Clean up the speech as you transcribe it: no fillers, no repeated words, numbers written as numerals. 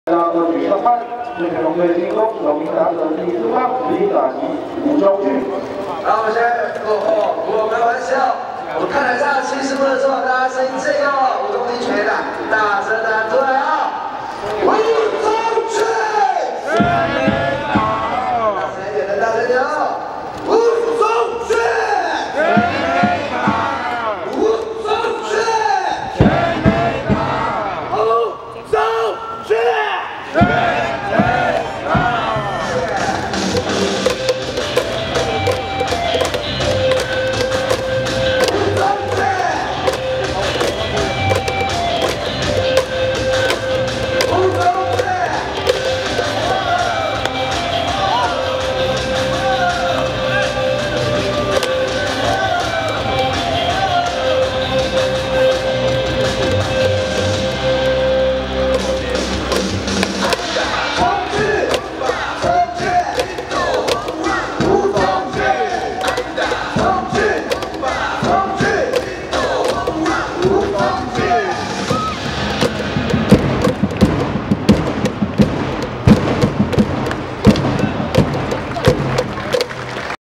的举手派，日本龙队进攻，首名打者第4棒李打吉、吴中俊。 然后我们现在过后，我们玩笑，我看台上气势不能错，大家声音最高，吴中俊全打，大声喊出来啊！吴中俊，全垒打！大声一点的，大声一点哦！吴中俊，全垒打！吴中俊，全垒打！吴中俊。